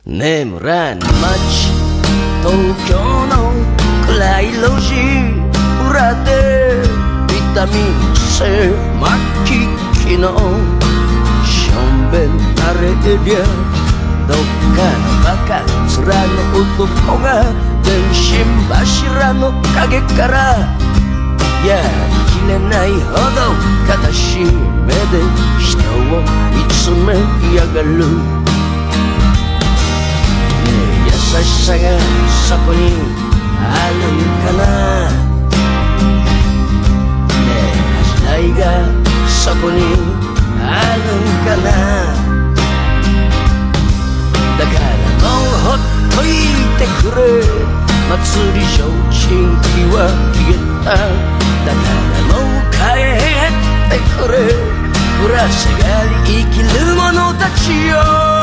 眠らぬ街東京の暗い路地裏でビタミン C 末期のしょんべんなれりゃどっかのバカ面の男が電信柱の陰からやりきれないほど悲しい目で人を見つめやがる。優しさがそこにあるんかな。ねえ時代がそこにあるんかな。だからもうほっといてくれ。祭り提灯は消えた。だからもう帰ってくれ。ぶら下がり生きる者たちよ。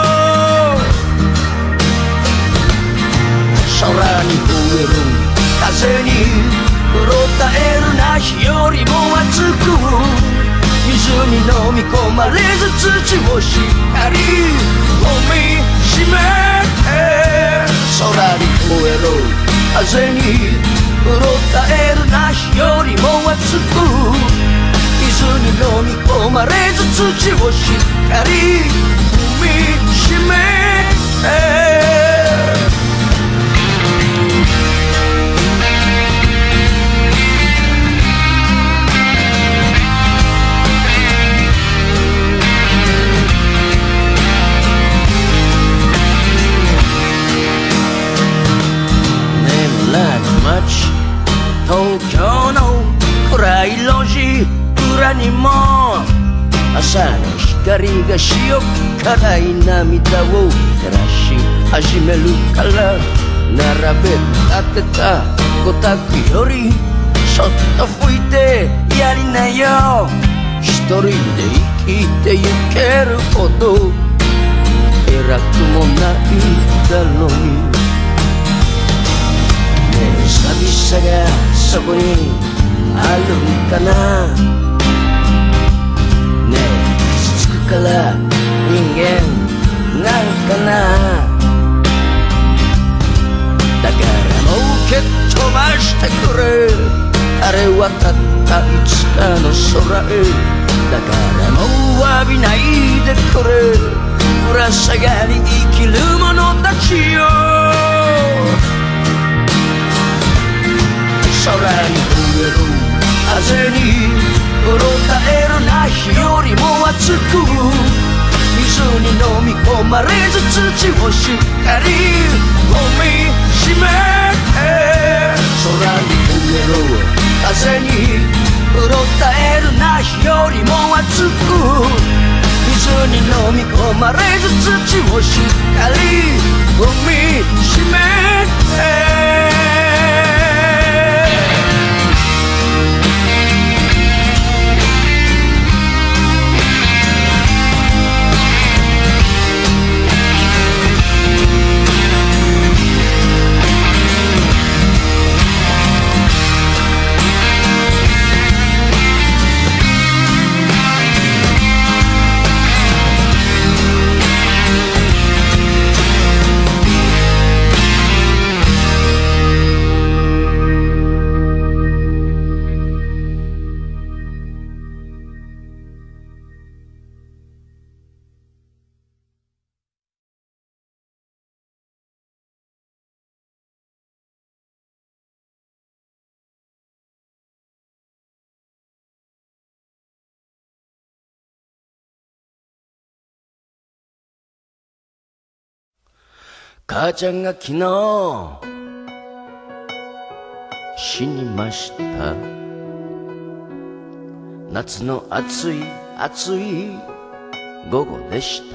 空に増える風にうろたえるな日よりも熱く水に飲み込まれず土をしっかり踏みしめて空に増える風にうろたえるな日よりも熱く水に飲み込まれず土をしっかり踏みしめて東京の暗い路地裏にも朝の光が塩辛い涙を照らし始めるから並べ立てたごたくよりそっと吹いてやりなよ。一人で生きてゆけるほど偉くもないだろうに。寂しさがそこにあるんかな。ねえ傷つくから人間なんかな。だからもう蹴っ飛ばしてくれ。あれはたったいつかの空へ。だからもう詫びないでくれ。ぶら下がり生きる者たちよ。空に増える風にうろたえるな日よりも熱く水に飲み込まれず土をしっかり踏みしめて空に増える風にうろたえるな日よりも熱く水に飲み込まれず土をしっかり踏みしめて母ちゃんが昨日死にました。夏の暑い暑い午後でした。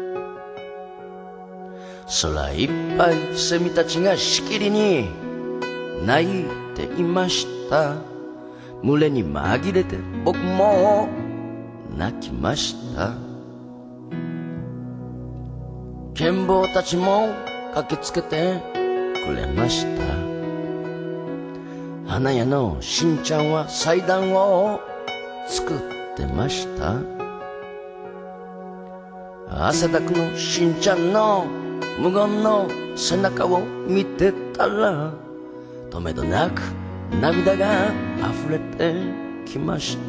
空いっぱいセミたちがしきりに泣いていました。群れに紛れて僕も泣きました。剣坊たちも駆けつけてくれました。花屋のしんちゃんは祭壇を作ってました。汗だくのしんちゃんの無言の背中を見てたらとめどなく涙が溢れてきました。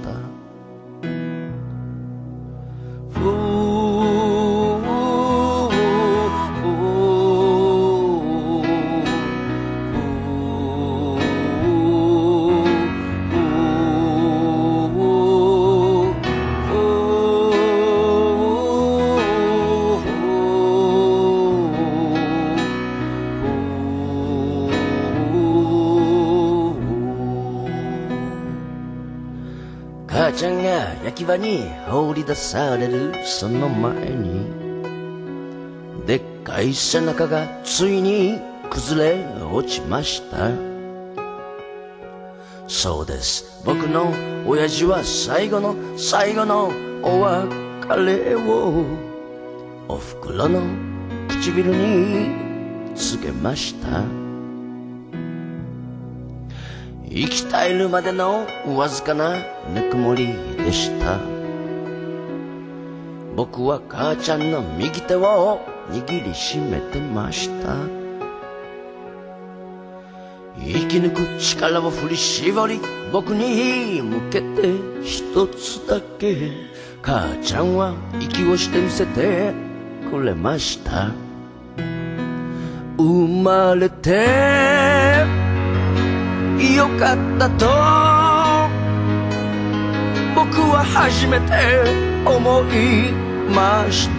母ちゃんが焼き場に放り出されるその前にでっかい背中がついに崩れ落ちました。そうです、僕の親父は最後の最後のお別れをおふくろの唇に告げました。生き絶えるまでのわずかなぬくもりでした。僕は母ちゃんの右手を握りしめてました。生き抜く力を振り絞り僕に向けて一つだけ母ちゃんは息をしてみせてくれました。生まれてよかったと僕は初めて思いました。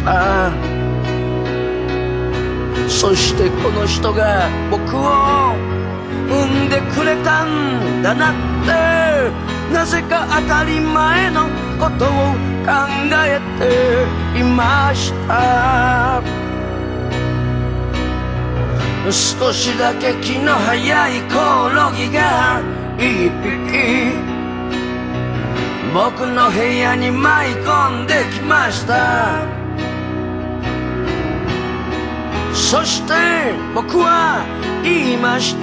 そしてこの人が僕を産んでくれたんだなってなぜか当たり前のことを考えていました。少しだけ気の早いコオロギが一匹僕の部屋に舞い込んできました。そして僕は言いました。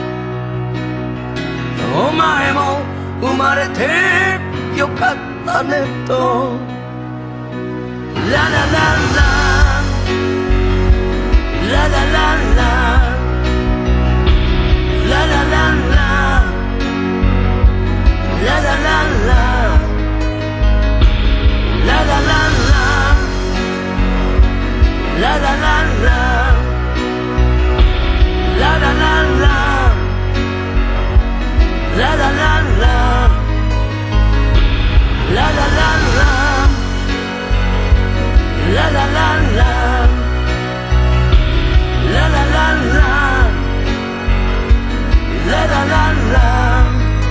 お前も生まれてよかったねと。ララララLa la la la La la la la La la la la La la la la La la la la La la la la La la la la La la la la La la la la La la la la La la la la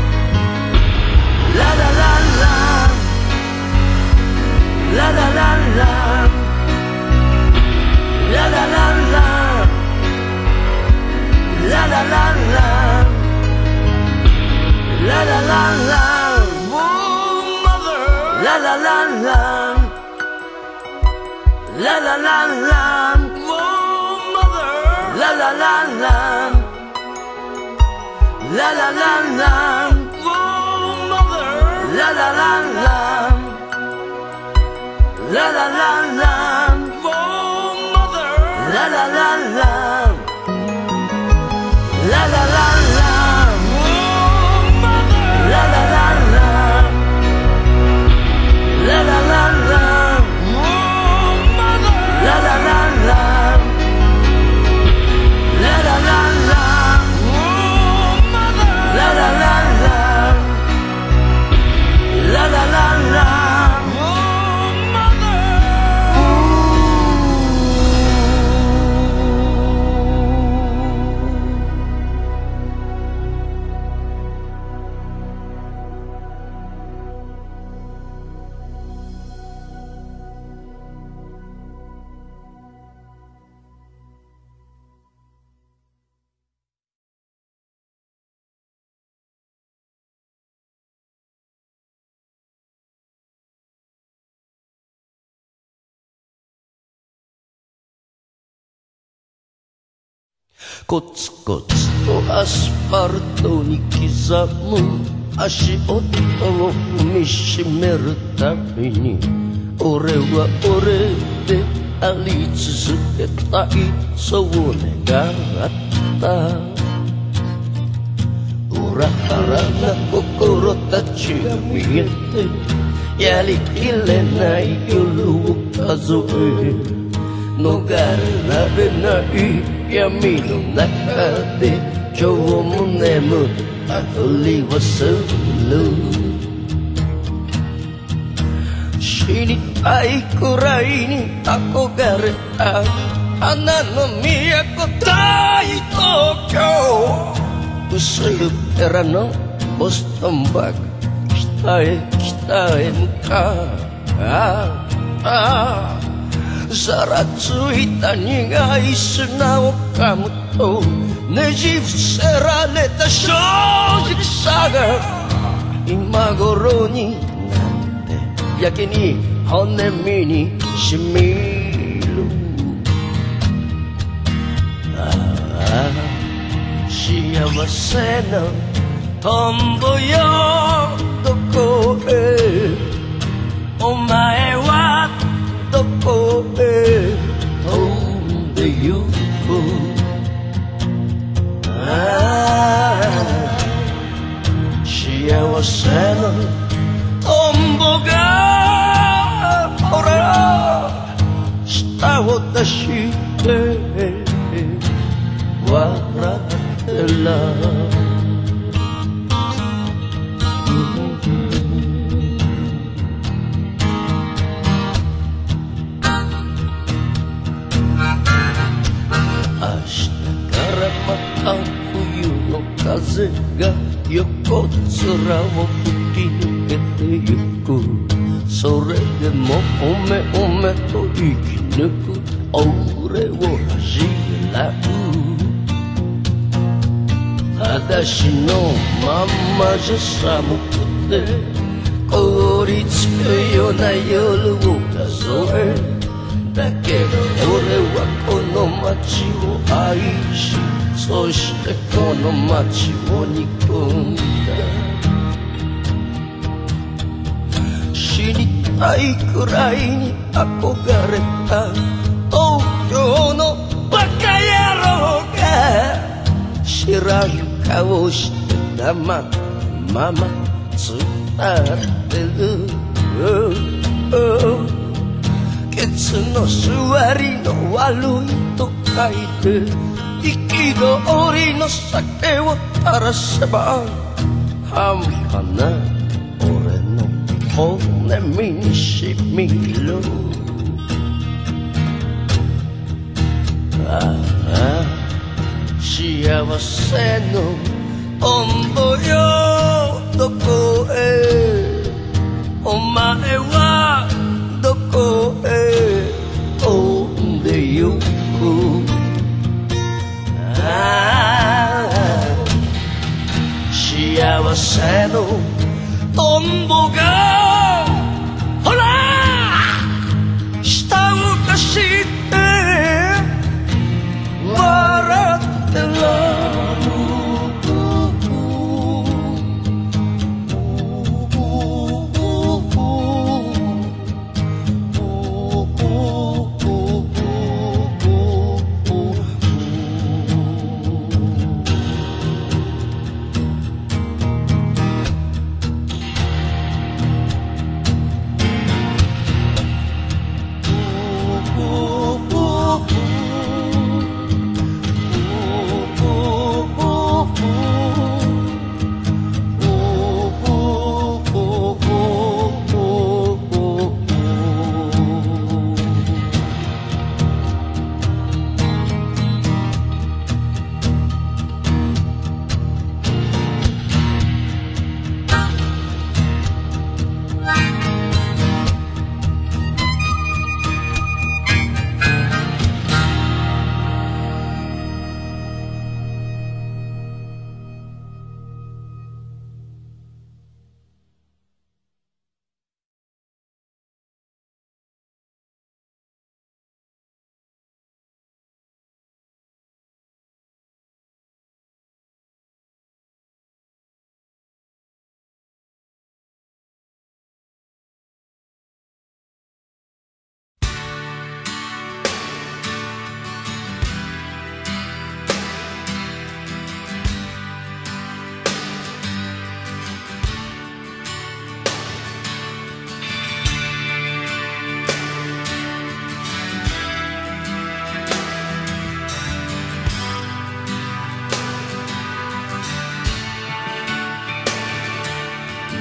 La la la la La la la la La la la la La la la la La la la la Oh mother La la la la La la la la La la la la La la la la Oh mother La la la la La la la la Oh mother La la la la La la la la Oh mother La la la la La la la la Oh mother La la la la La la la la Oh mother La la la la La la la la Oh motherコツコツとアスファルトに刻む足音を踏みしめるたびに俺は俺であり続けたいそう願った裏腹な心たちが見えてやりきれない夜を数え逃れられない闇の中で今日も眠ったふりをする死にたいくらいに憧れた花の都大東京薄いペラのボストンバッグ北へ向かうざらついた苦い砂を噛むとねじ伏せられた正直さが今頃になってやけに骨身にしみる幸せのトンボよどこへお前はどこへ飛んでゆく幸せのトンボがほら舌を出して笑ってら冬の風が横面を吹き抜けてゆくそれでもおめおめと生き抜く俺を恥じらう裸足のまんまじゃ寒くて凍りつくような夜を数えだけど俺はこの街を愛しそしてこの街を憎んだ死にたいくらいに憧れた東京のバカ野郎が知らん顔して黙ったまま伝ってるケツの座りの悪いと書いて憤りの酒を垂らせば半端な俺の骨身にしみる幸せのトンボよどこへお前はどこへ飛んでゆく幸せのトンボがほら舌を出して笑ってら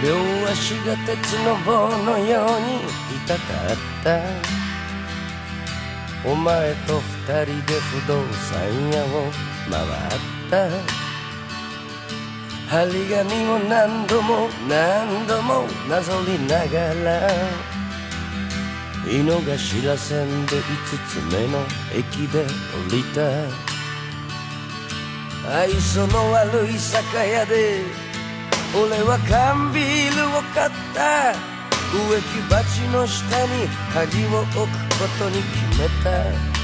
両足が鉄の棒のように痛かった。お前と二人で不動産屋を回った。張り紙を何度も何度もなぞりながら、井の頭線で5つ目の駅で降りた。愛想の悪い酒屋で俺は缶ビールを買った。植木鉢の下に鍵を置くことに決めた。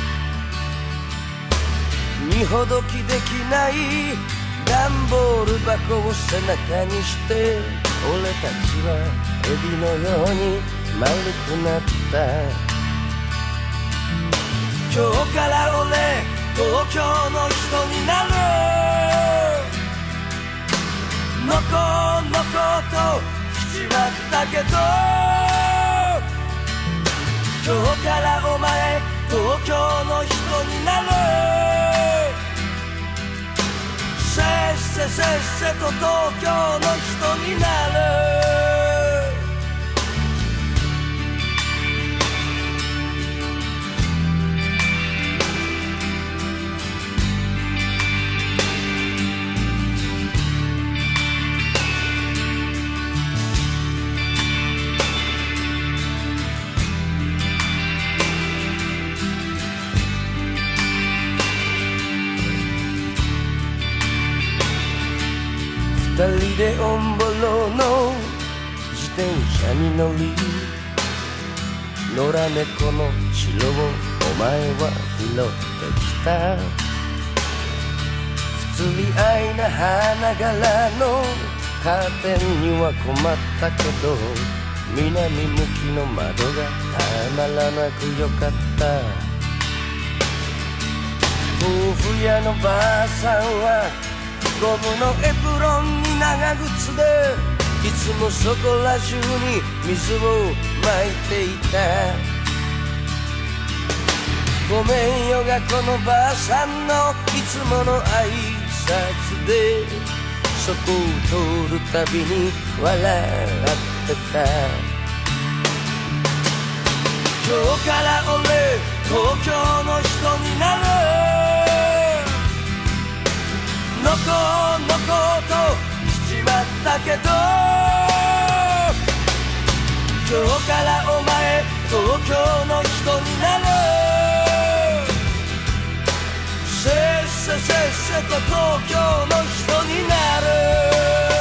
荷ほどきできない段ボール箱を背中にして、俺たちはエビのように丸くなった。今日から俺東京の人になる。のこのことしちまったけど、今日からお前東京の人になる。せっせせっせと東京の人になる。二人でオンボロの自転車に乗り、野良猫の城をお前は拾ってきた。不釣り合いな花柄のカーテンには困ったけど、南向きの窓がたまらなくよかった。豆腐屋のばあさんはゴムのエプロンに長靴でいつもそこら中に水をまいていた。ごめんよがこのばあさんのいつもの挨拶で、そこを通るたびに笑ってた。今日から俺東京の人になる。のこのことしちまったけど、今日からお前東京の人になる。せっせせっせと東京の人になる。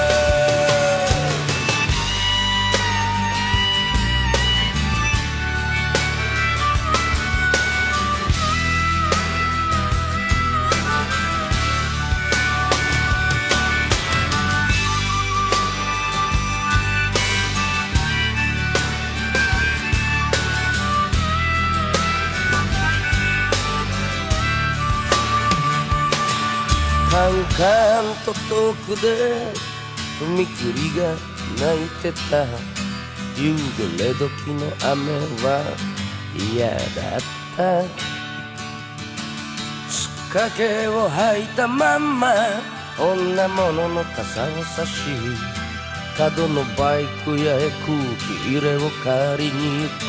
カンカンと遠くで踏切が泣いてた。夕暮れ時の雨は嫌だった。つっかけを履いたまんま女物の傘を差し、角のバイク屋へ空気入れを借りに行く。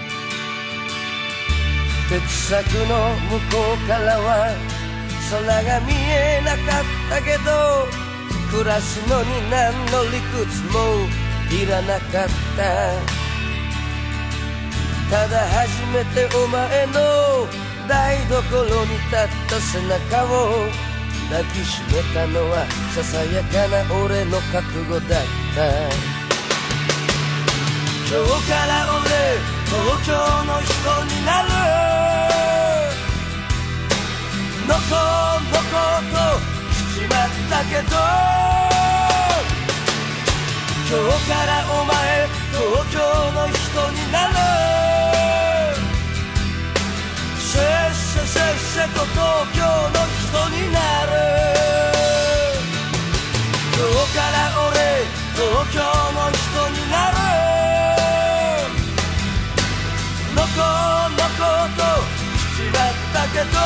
鉄柵の向こうからは空が見えなかったけど、暮らすのに何の理屈もいらなかった。ただ初めてお前の台所に立った背中を抱きしめたのはささやかな俺の覚悟だった。今日から俺東京の人になる。のこのことしちまったけど、今日からお前東京の人になる。せっせせっせと東京の人になる。今日から俺東京の人になる。のこのことしちまったけど、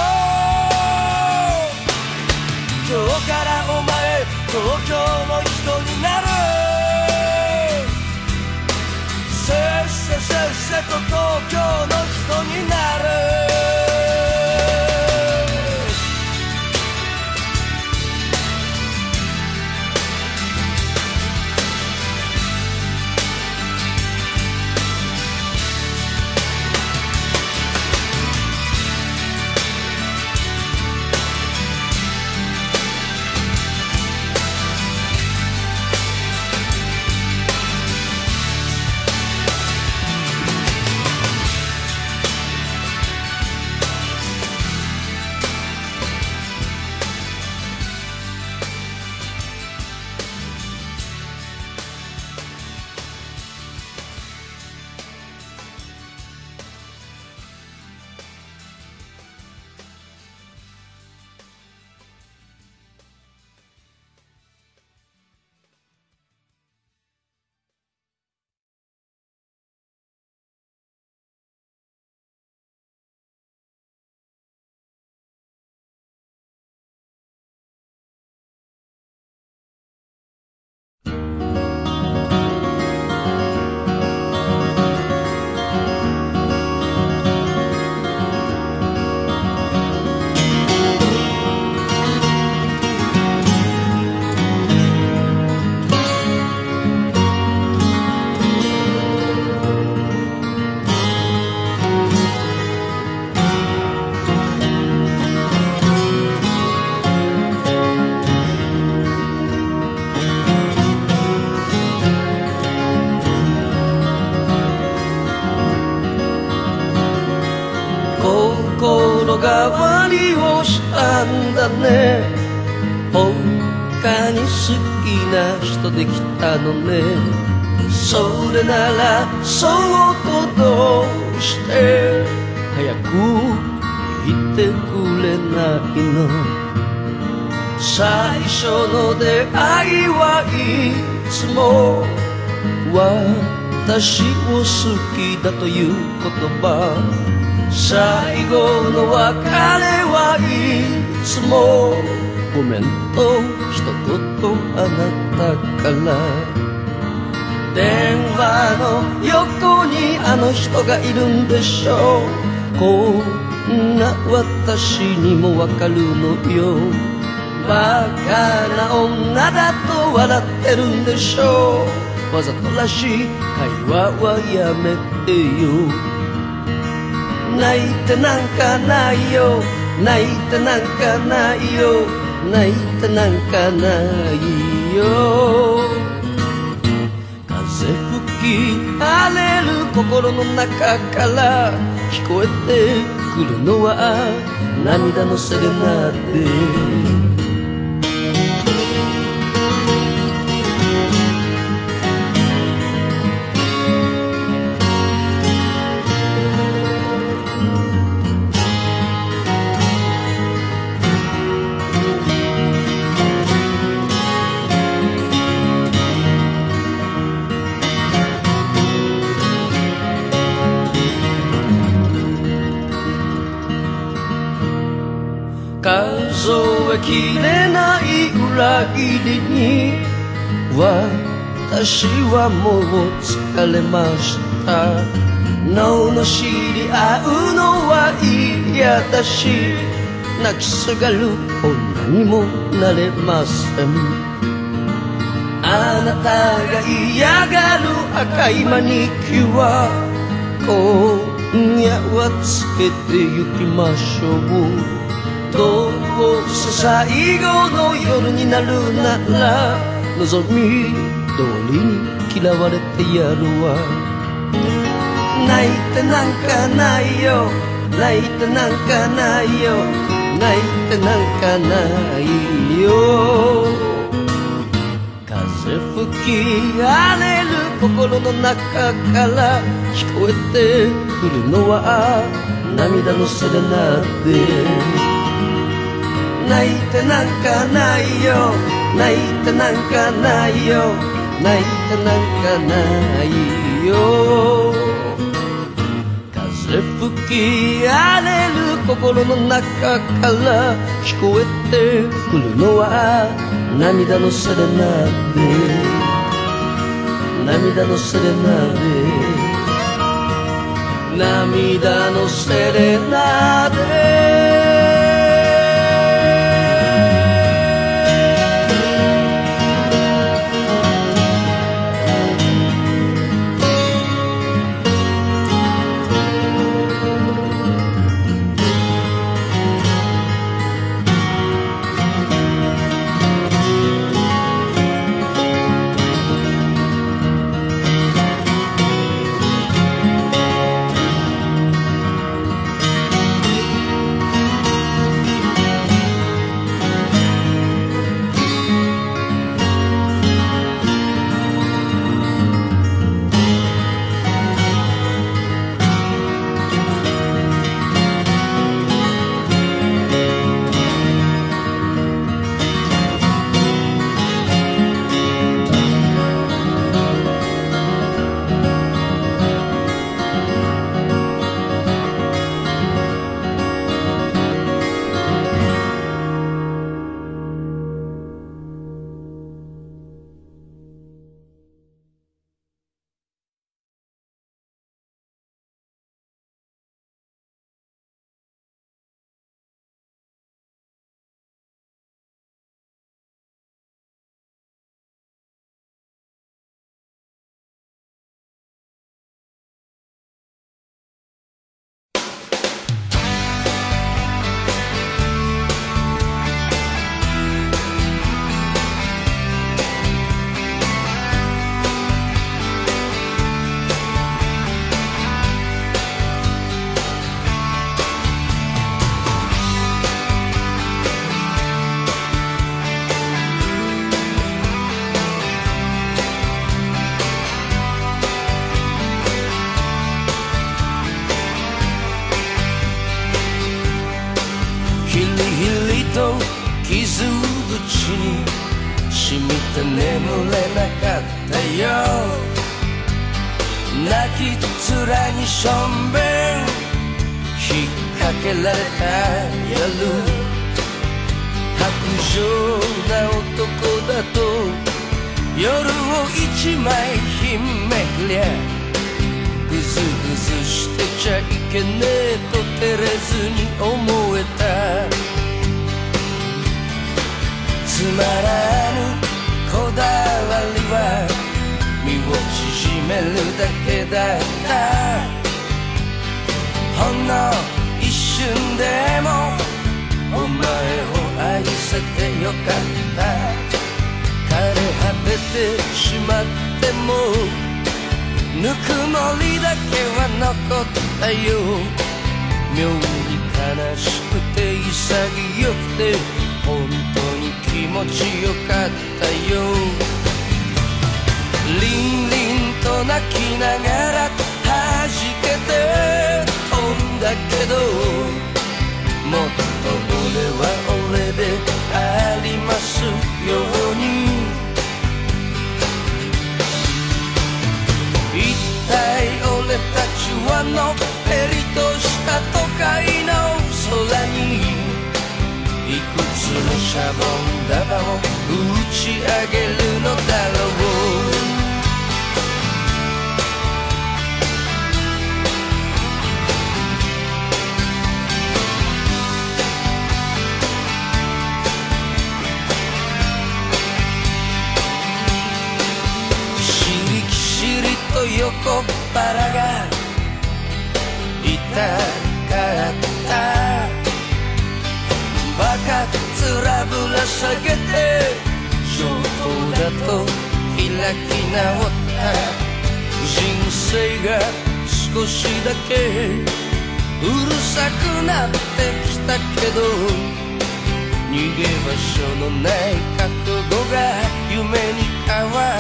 今日からお前東京の人になる。 瀬と東京の人になる。心変わりをしたんだね。他に好きな人できたのね。それならそうとどうして早く言ってくれないの。最初の出会いはいつも私を好きだという言葉。最後の別れはいつもごめんと一言あなたから。電話の横にあの人がいるんでしょう。こんな私にもわかるのよ。バカな女だと笑ってるんでしょう。わざとらしい会話はやめてよ。泣いてなんかないよ、泣いてなんかないよ、泣いてなんかないよ。風吹き荒れる心の中から聞こえてくるのは涙のセレナーデ。数えきれない裏切りに私はもう疲れました。罵り合うのは嫌だし、泣きすがる女にもなれません。あなたが嫌がる赤いマニキュア、今夜はつけてゆきましょう。どうせ最後の夜になるなら望み通りに嫌われてやるわ。泣いてなんかないよ、泣いてなんかないよ、泣いてなんかないよ。風吹き荒れる心の中から聞こえてくるのは涙のセレナーデ。泣いてなんかないよ、泣いてなんかないよ、泣いてなんかないよ。風吹き荒れる心の中から聞こえてくるのは涙のセレナーデ、涙のセレナーデ。 涙のセレナで傷口に染みて眠れなかったよ。泣き面にしょんべん引っ掛けられた夜、薄情な男だと夜を一枚ひめりゃ、ぐずぐずしてちゃいけねえと照れずに思えた。つまらぬこだわりは身を縮めるだけだった。ほんの一瞬でもお前を愛せてよかった。枯れ果ててしまってもぬくもりだけは残ったよ。妙に悲しくて潔くて本当に気持ちよかったよ。リンリンと泣きながら弾けて飛んだけど、もっと俺は俺でありますように。一体俺たちはのっぺりとした都会の空にいくつのシャボン玉を打ち上げるのだろう。しりきしりと横っ腹が痛かった。バカ面ぶら下げて上等だと開き直った人生が少しだけうるさくなってきたけど、逃げ場所のない覚悟が夢に変わった。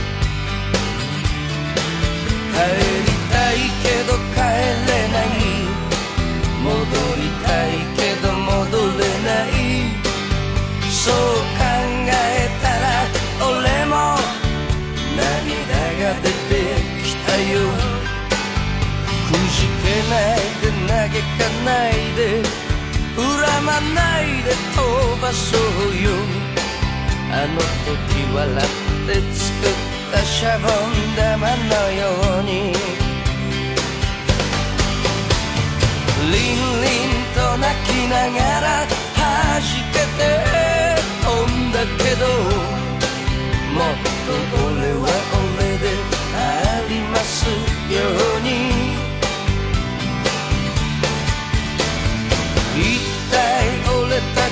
帰りたいけど帰れない、戻りたいけど戻れない。そう考えたら俺も涙が出てきたよ。くじけないで嘆かないで恨まないで飛ばそうよ。あの時笑って作ったシャボン玉のように。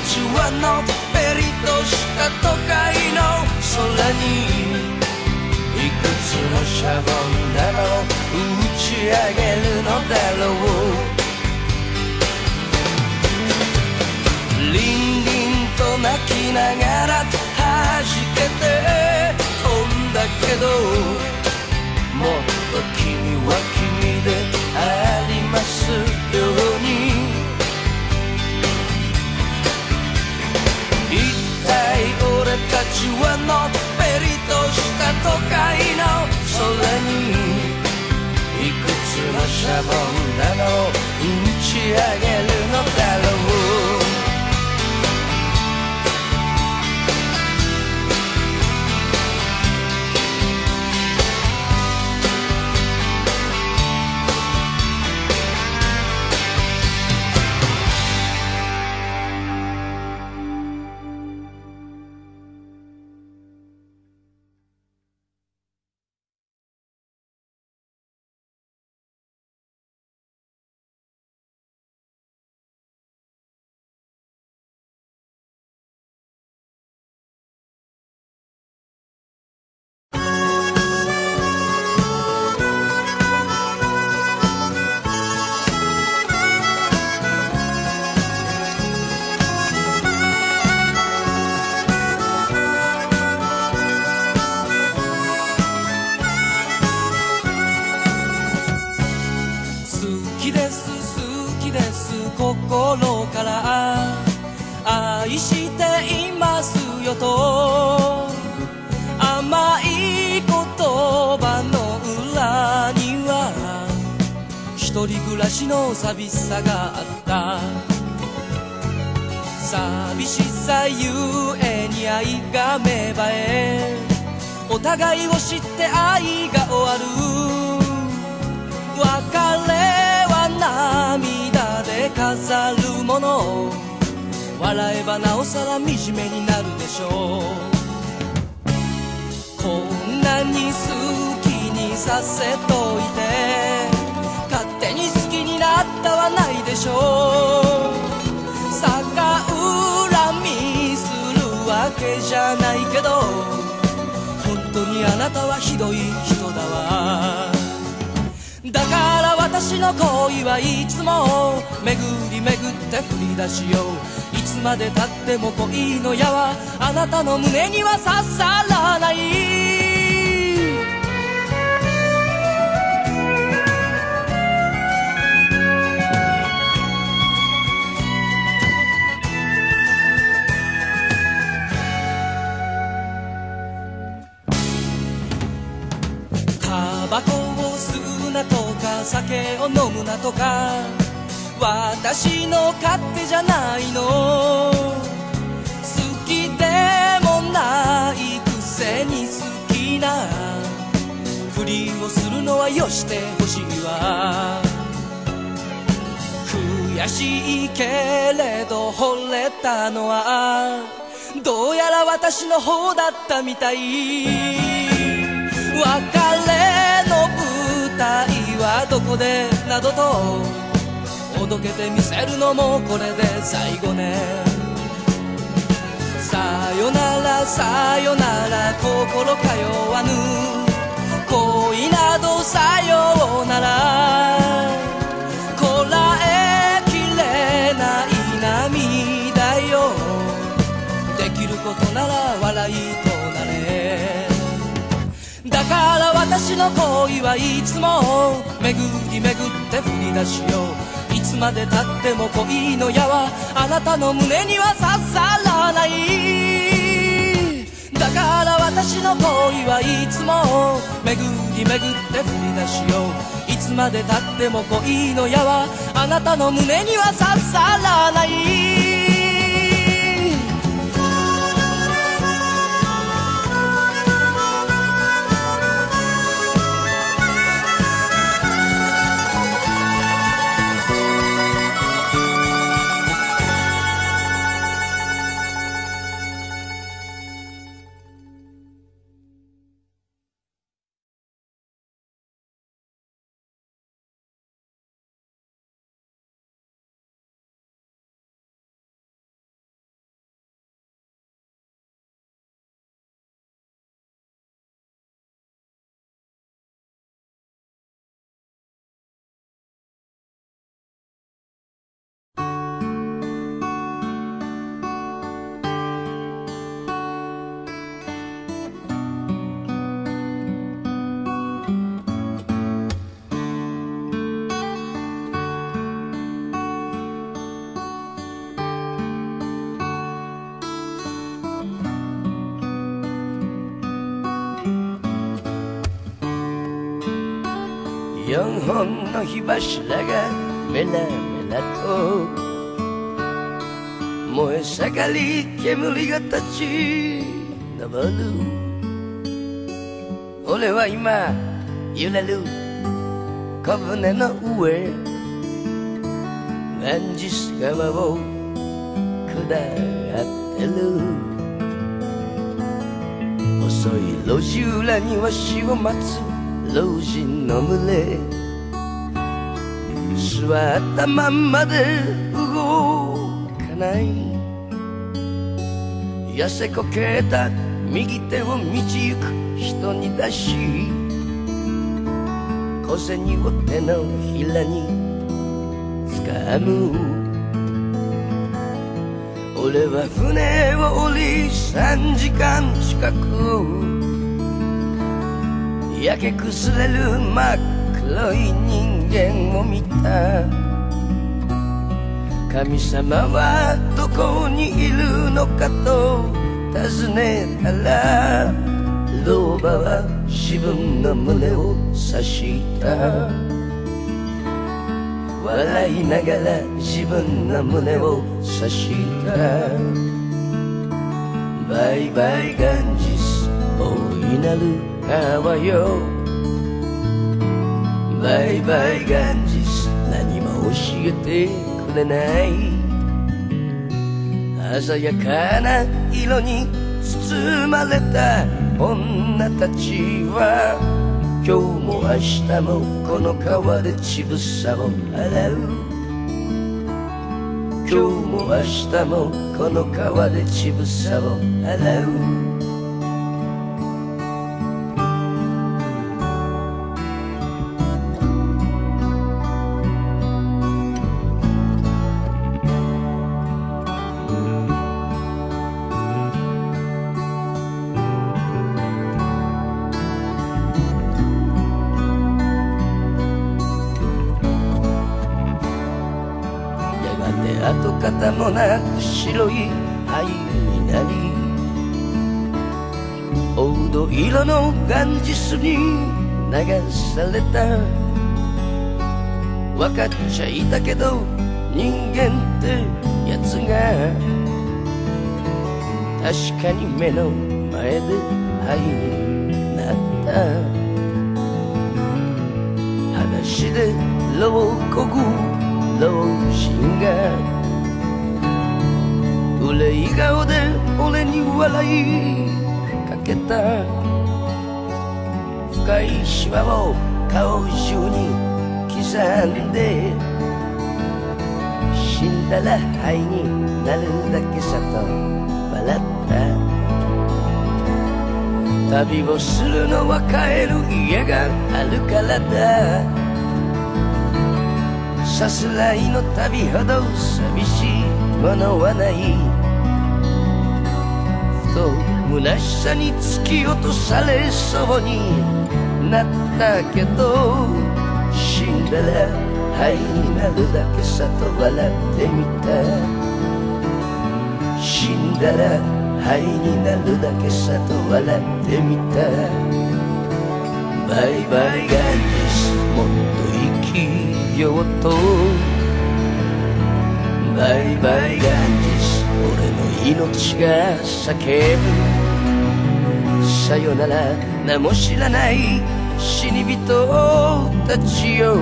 はのぺりとした都会の空にいくつのシャボン玉を打ち上げるのだろう。リンリンと泣きながら弾けて飛んだけど、もっと君は君でありますように。一体俺たちはのっぺりとした都会の空にいくつのシャボン玉を打ち上げるのだろう。心から愛していますよと甘い言葉の裏には一人暮らしの寂しさがあった。寂しさゆえに愛が芽生え、お互いを知って愛が終わる。別れは涙で飾るもの、笑えばなおさら惨めになるでしょう。こんなに好きにさせといて勝手に好きになったはないでしょう。逆恨みするわけじゃないけど、本当にあなたはひどい人だわ。だから私の恋はいつも巡り巡って振り出しよう。いつまでたっても恋の矢はあなたの胸には刺さらない。タバコを吸うなとか酒を飲むなとか私の勝手じゃないの。好きでもないくせに好きなふりをするのはよしてほしいわ。悔しいけれど惚れたのはどうやら私の方だったみたい。別れの舞台はどこでなどとおどけてみせるのもこれで最後ね。さよならさよなら心通わぬ恋などさようならこらえきれない涙よ。できることなら笑いとなれ。だから私の恋はいつも巡り巡って振り出しよう。いつまでたっても恋の矢はあなたの胸には刺さらない。だから私の恋はいつも巡り巡って振り出しよう。いつまでたっても恋の矢はあなたの胸には刺さらない。 4本の火柱がメラメラと燃え盛り煙が立ち上る。俺は今揺れる小舟の上、ガンジス川を下ってる。細い路地裏にわしを待つ老人の群れ、座ったまんまで動かない。痩せこけた右手を道行く人に出し、小銭を手のひらに掴む。俺は船を降り3時間近く、焼け崩れる真っ黒い人間を見た。神様はどこにいるのかと尋ねたら、老婆は自分の胸を刺した。笑いながら自分の胸を刺した。バイバイガンジス大いなる川よ、バイバイガンジス何も教えてくれない。鮮やかな色に包まれた女たちは、今日も明日もこの川で乳房を洗う。今日も明日もこの川で乳房を洗う。跡形もなく白い灰になり、黄土色のガンジスに流された。分かっちゃいたけど人間ってやつが、確かに目の前で灰になった。裸足で牢をこぐ老人が憂い顔で俺に笑いかけた。深いシワを顔中に刻んで、死んだら灰になるだけさと笑った。旅をするのは帰る家があるからだ。さすらいの旅ほど寂しいものはない。ふと虚しさに突き落とされそうになったけど、死んだら灰になるだけさと笑ってみた。死んだら灰になるだけさと笑ってみた。バイバイガンジスもっと生きようと。バイバイガンジス俺の命が叫ぶ。さよなら名も知らない死に人たちよ。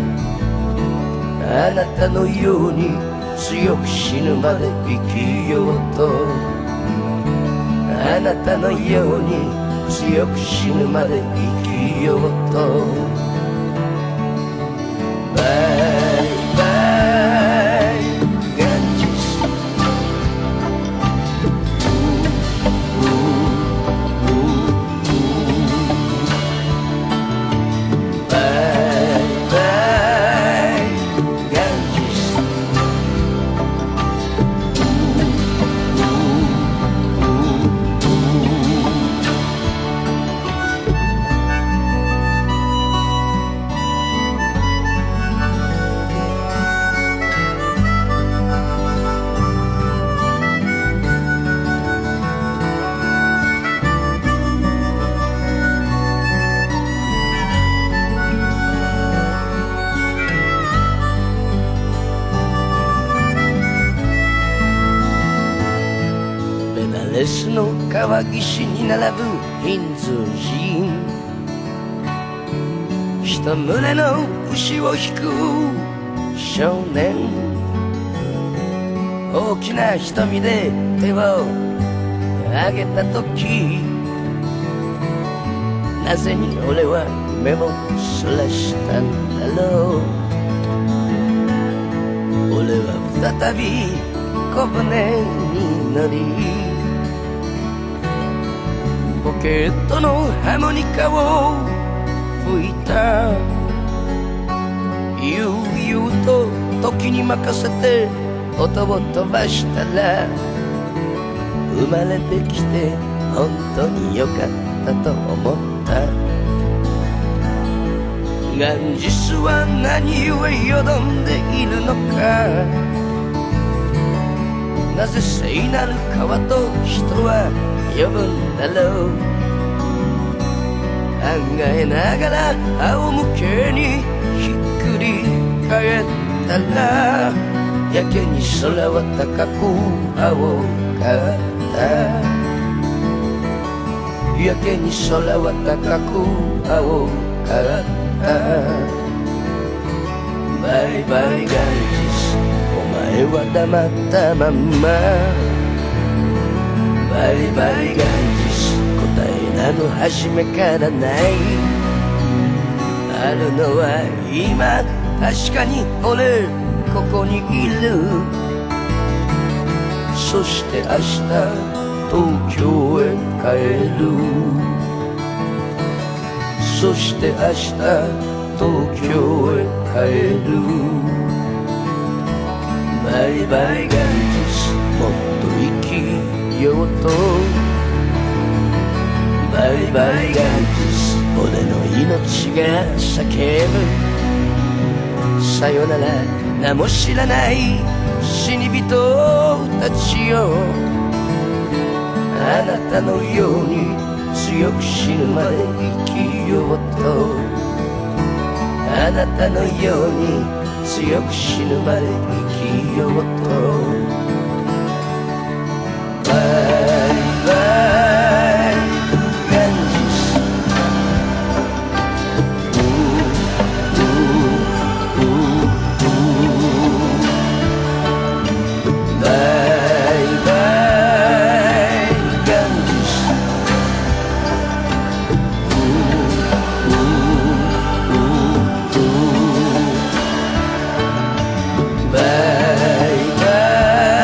あなたのように強く死ぬまで生きようと。あなたのように強く死ぬまで生きようと。バイバイガンジス。バイバイガンジス。 レスの川岸に並ぶヒンズー人、一群れの牛を引く少年、大きな瞳で手を挙げた時、なぜに俺は目をそらしたんだろう。俺は再び小舟に乗り、ポケットのハーモニカを吹いた。悠々と時に任せて音を飛ばしたら、生まれてきて本当によかったと思った。ガンジスは何故よどんでいるのか、なぜ聖なる川と人は呼ぶんだろう。考えながら仰向けにひっくり返ったら、やけに空は高く青かった。やけに空は高く青かった。バイバイガンジス、お前は黙ったまんま。バイバイガンジス、答えなど初めからない。あるのは今、確かに俺ここにいる。そして明日東京へ帰る。そして明日東京へ帰る。バイバイガンジス、もっと生きようと。バイバイガンジス、俺の命が叫ぶ。さよなら名も知らない死に人たちよ。あなたのように強く死ぬまで生きようと。あなたのように強く死ぬまで生きようと。バイバイガンジス、バイバイガンジス、バイバイ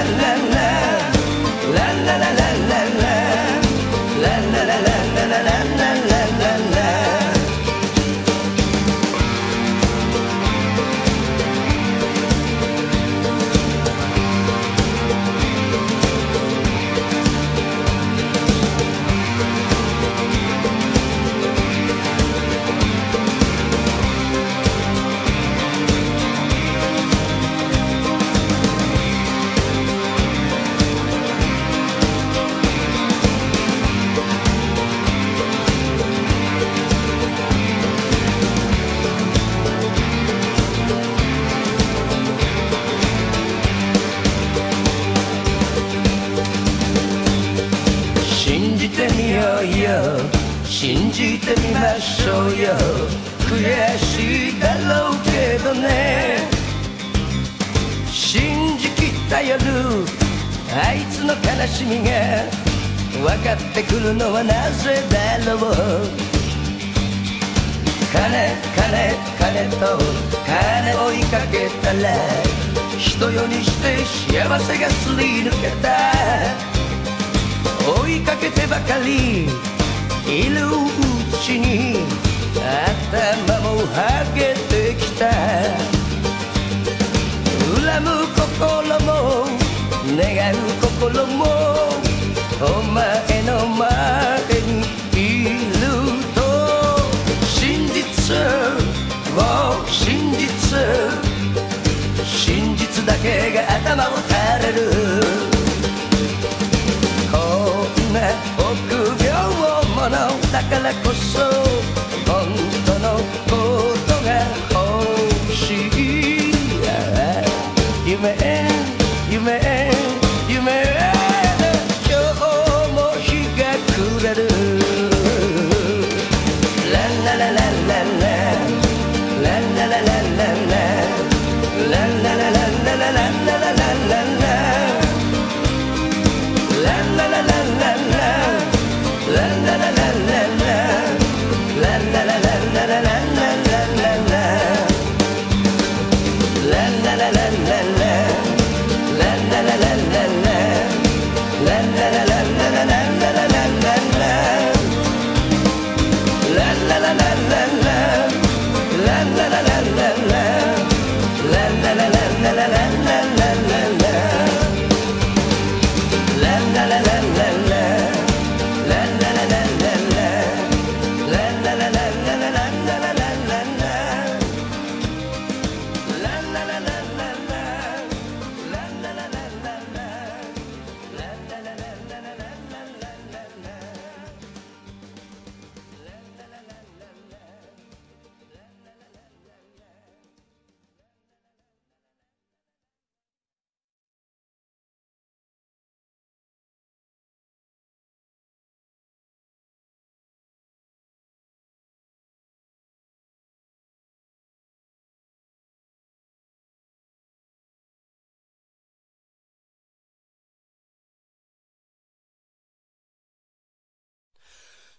信じてみようよ、信じてみましょうよ。悔しいだろうけどね、信じきった夜、あいつの悲しみが分かってくるのはなぜだろう。金金金と金追いかけたら、人世にして幸せがすり抜けた。追いかけてばかりいるうちに頭もはげてきた。恨む心も願う心もお前の前にいると、真実を真実、真実だけが頭を垂れる。臆病者だからこそ本当のことが欲しい。夢夢夢、今日も日が暮れる。ララララララララララララララララ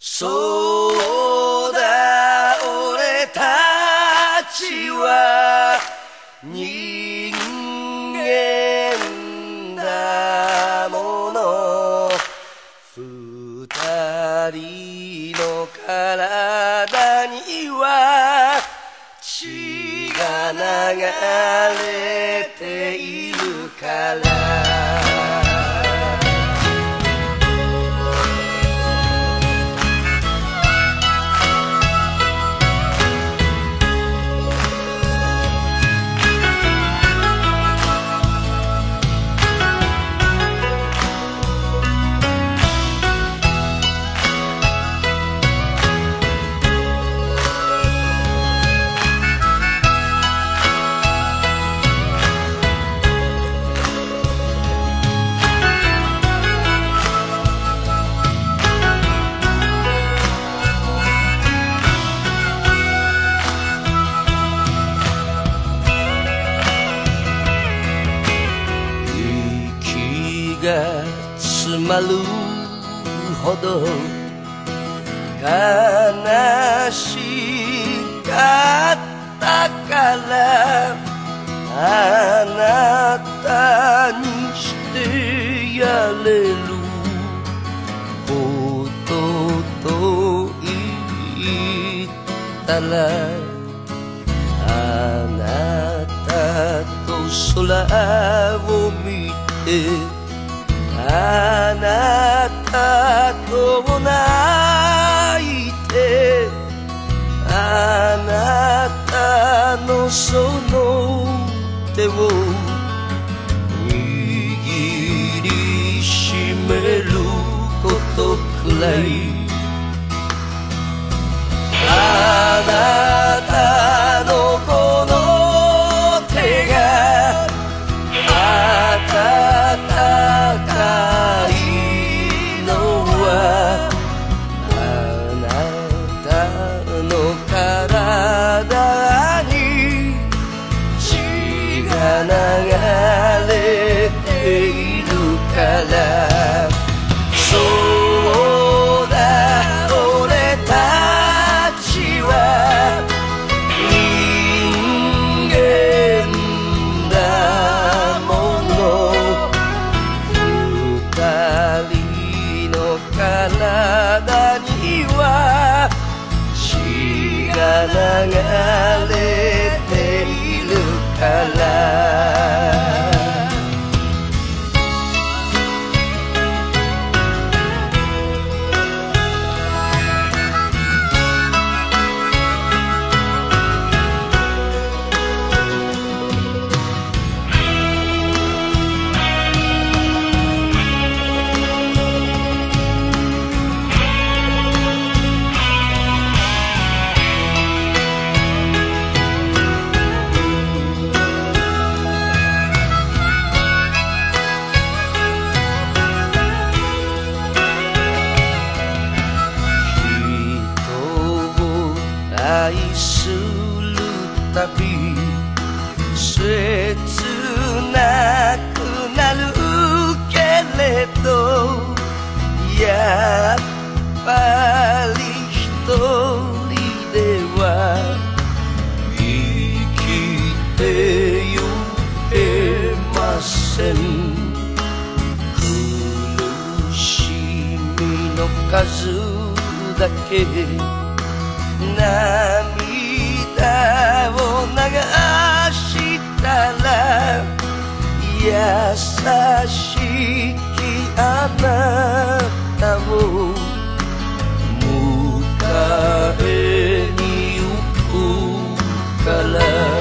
そうだ俺たちは人間だもの二人の体には血が流れているからが詰まるほど悲しかったからあなたにしてやれることと言ったらあなたと空を見てあなたと泣いてあなたのその手を握りしめることくらいあなたのこの手が温かいのはあなたの体に血が流れているからそうだ俺たちは人間だもの二人の体には血が流れているから愛するたび切なくなるけれどやっぱり一人では生きてゆけません苦しみの数だけ涙を流したら優しきあなたを迎えに行くから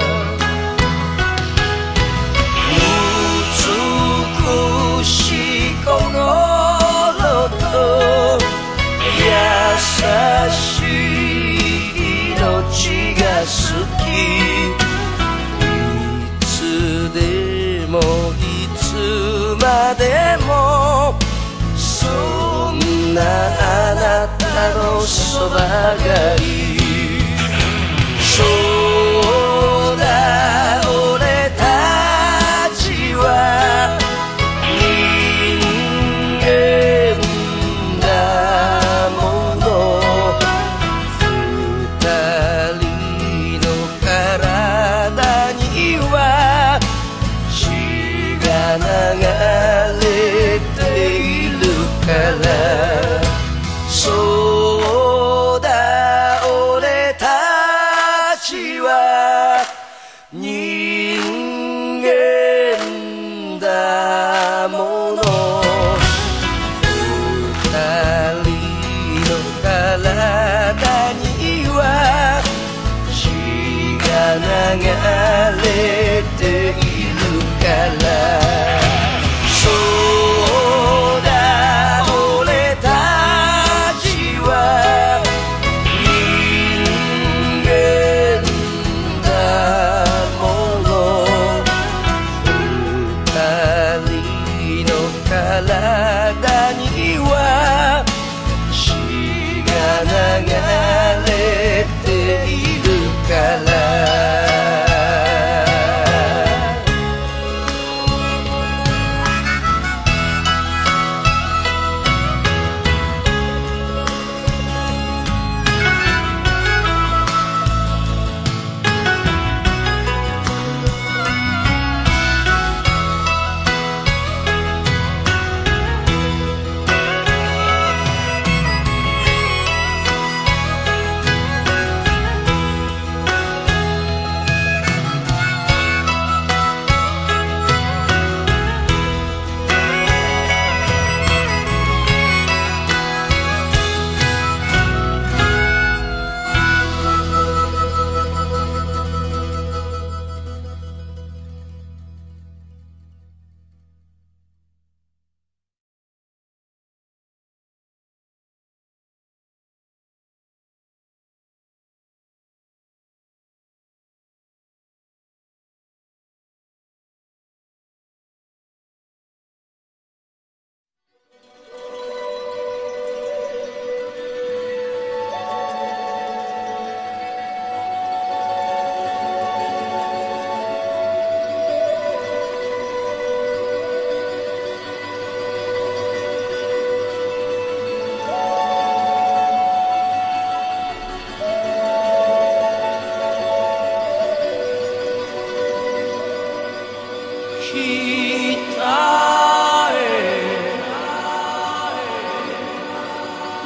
美しい心と優しい命が好きいつでもいつまでもそんなあなたのそばがいいそうだ俺たちは人間だもの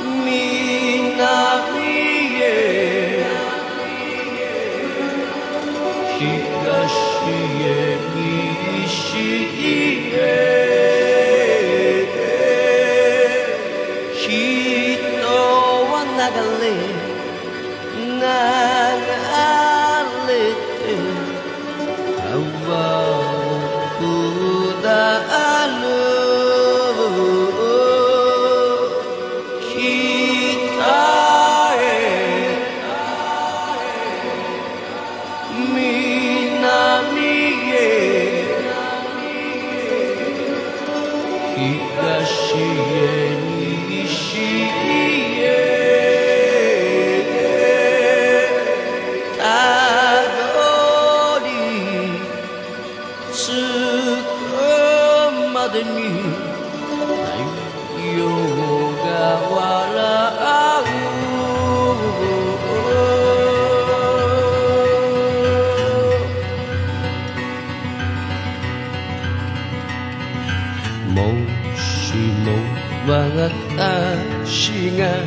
私が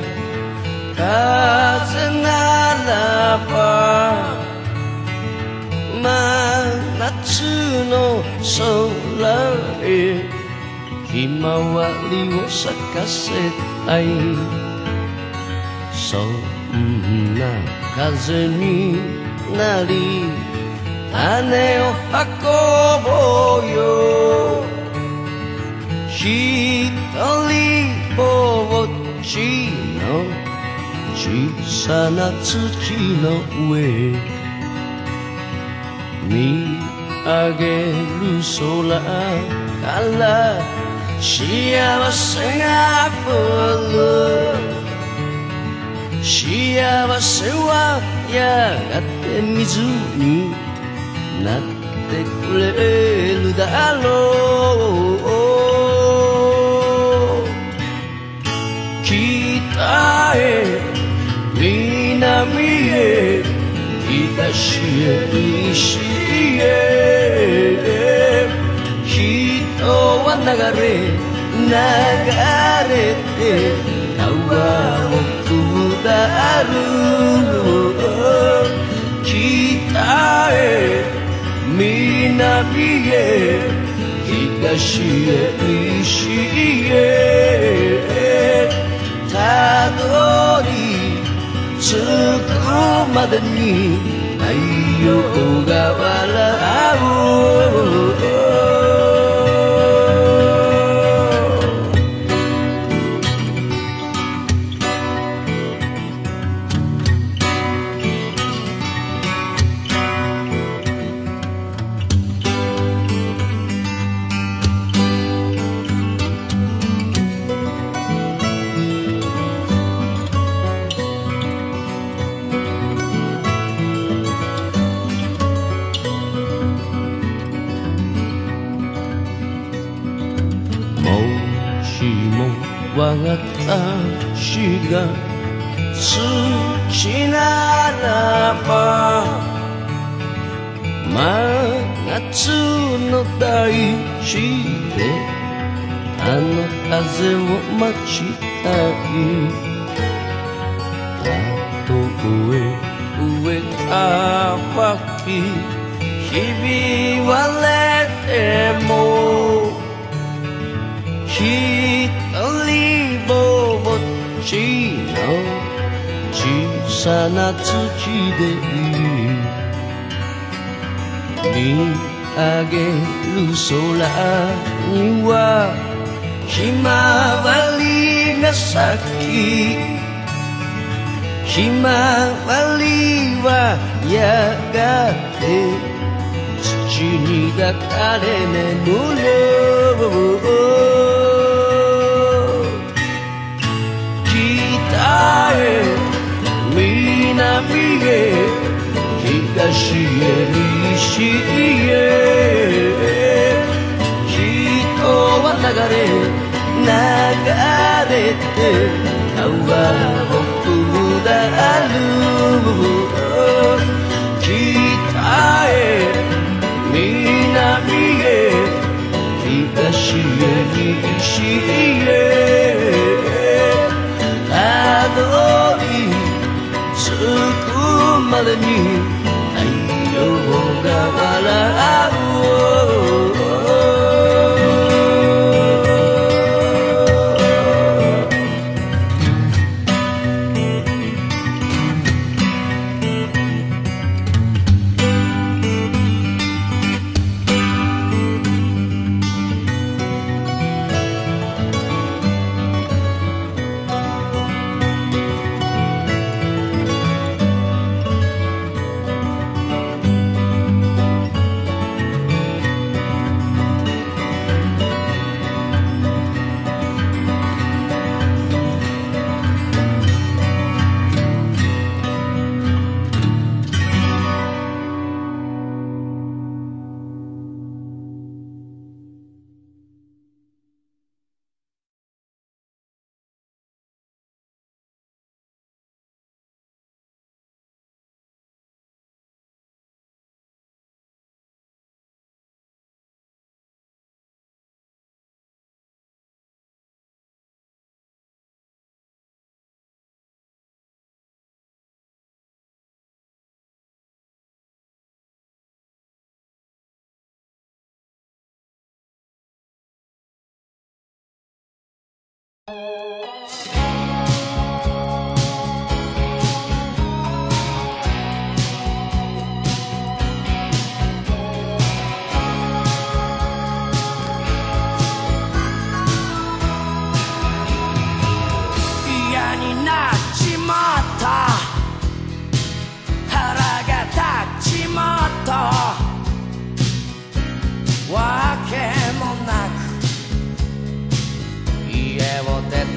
風ならば真夏の空へひまわりを咲かせたいそんな風になり種を運ぼうよ一人ぼっちの小さな土の上見上げる空から幸せが降る幸せはやがて水になってくれるだろう北へ南へ東へ西へ人は流れて川を下る北へ南へ東へ西へたどり着くまでに太陽が笑う我が私が土ならば真夏の大地であの風を待ちたいたとえ上乾きひび割れても一人ぼっちの小さな土で見上げる空にはひまわりが咲きひまわりはやがて土に抱かれ眠る北へ南へ東へ西へ人は流れて川を下る北へ南へ東へ西へた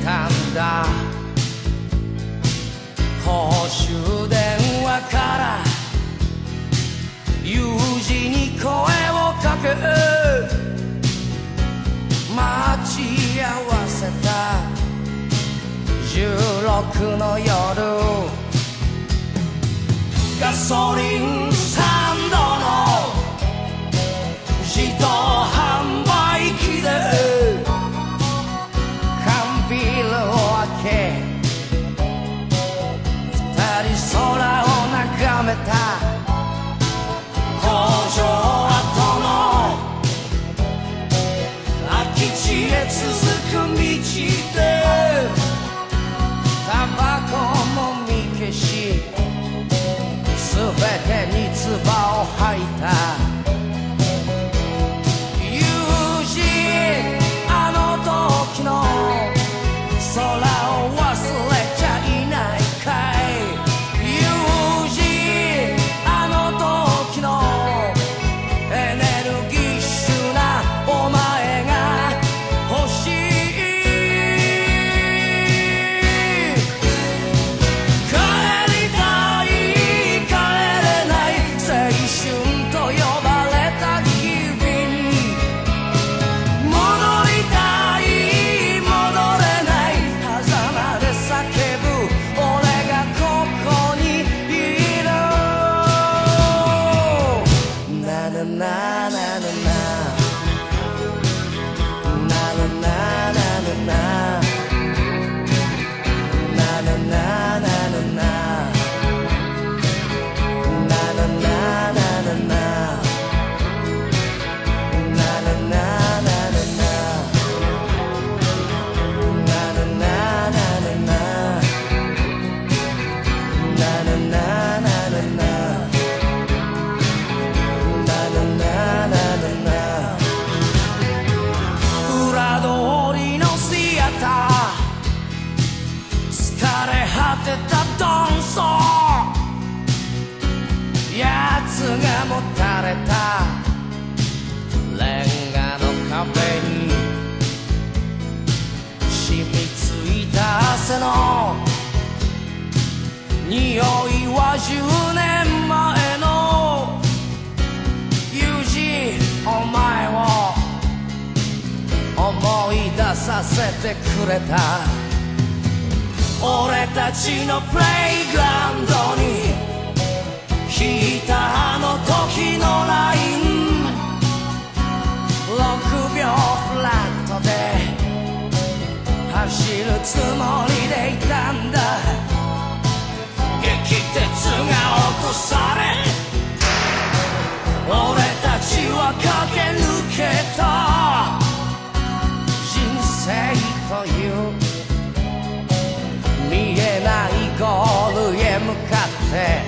たんだ。公衆電話から友人に声をかけ待ち合わせた16の夜、ガソリンスタンドの自動販売機で缶ビールを開け二人空を眺めた。工場跡の空き地へ続く道でタバコもみ消しすべてに唾を吐いた。友人あの時の空を忘れちゃいないかい。友人あの時のエネルギッシュなお前が欲しい。帰りたい帰れない青春と呼ばれた日々に戻りたい戻れない狭間で叫ぶ俺がここにいる。なななななな裏通りのシアター疲れ果てたドンソーやつがもたれたレンガの壁に染みついた汗の匂いは10年前の友人お前を思い出させてくれた。俺たちのプレイグラウンドに引いたあの時のライン6秒フラットで走るつもりでいたんだ。激鉄が落とされ俺たちは駆け抜けた。人生という見えないゴールへ向かって